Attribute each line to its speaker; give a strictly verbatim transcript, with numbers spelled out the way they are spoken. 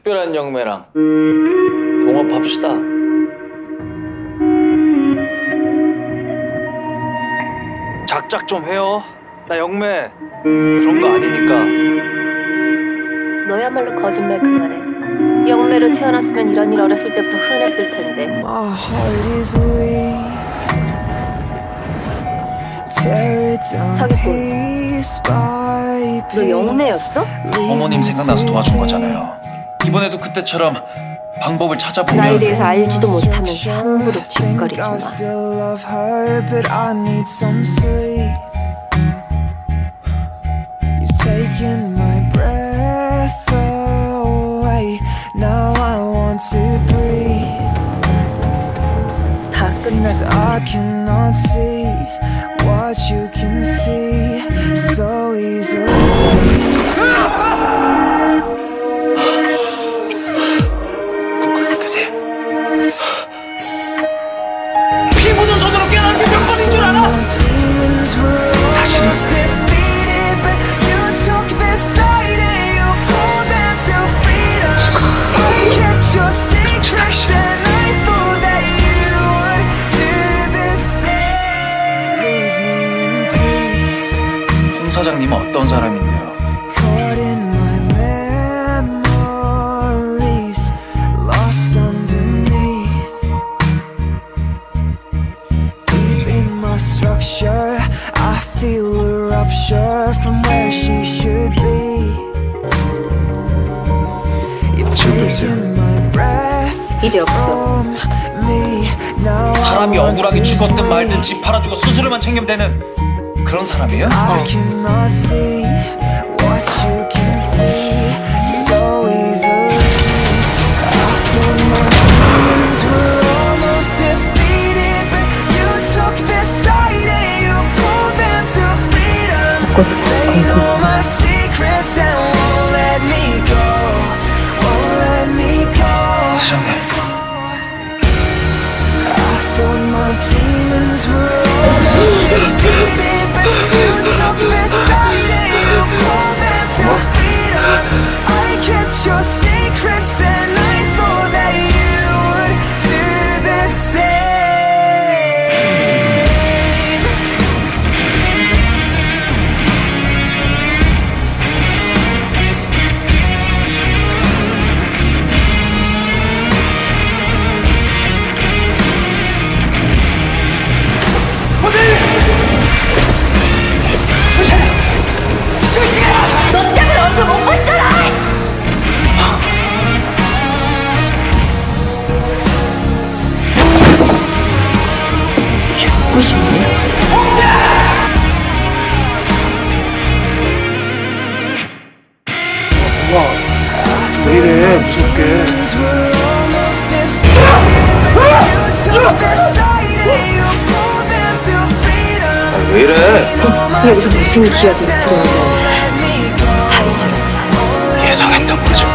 Speaker 1: 특별한 영매랑 동업합시다. 작작 좀 해요. 나 영매 그런 거 아니니까.
Speaker 2: 너야말로 거짓말 그만해. 영매로 태어났으면 이런 일 어렸을 때부터 흔했을 텐데. 사기꾼, 너 영매였어?
Speaker 1: 어머님 생각나서 도와준 거잖아요. 이번에도 그때처럼 방법을 찾아보면.
Speaker 2: 나에 대해서 알지도 못하면서 함부로 짓거리지 마. 다 끝났어.
Speaker 1: 국걸리 그새 피 묻은 손으로 깨어나는 게 몇 번인 줄 알아? 다시는 홍 사장님은 어떤 사람인데요? 지금도 있어요.
Speaker 2: 이제 없어.
Speaker 1: 사람이 억울하게 죽었든 말든 집 팔아주고 수수료만 챙기면 되는 그런 사람이에요?
Speaker 2: 어. 너 때문에 얼굴 못 봤잖아! 죽고 싶네.
Speaker 3: 와, 왜 이래 무섭게.
Speaker 1: 아, 왜 이래?
Speaker 2: 여기서 무슨 기억이 들어오든 다 잊어라.
Speaker 1: 예상했던 거죠.